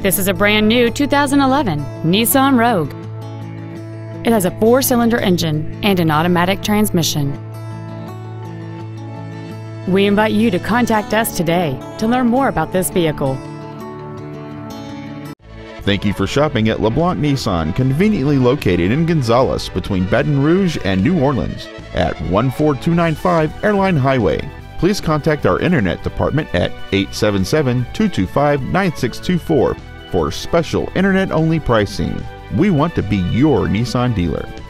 This is a brand new 2011 Nissan Rogue. It has a 4-cylinder engine and an automatic transmission. We invite you to contact us today to learn more about this vehicle. Thank you for shopping at LeBlanc Nissan, conveniently located in Gonzales between Baton Rouge and New Orleans at 14295 Airline Highway. Please contact our internet department at 877-225-9624 for special internet-only pricing. We want to be your Nissan dealer.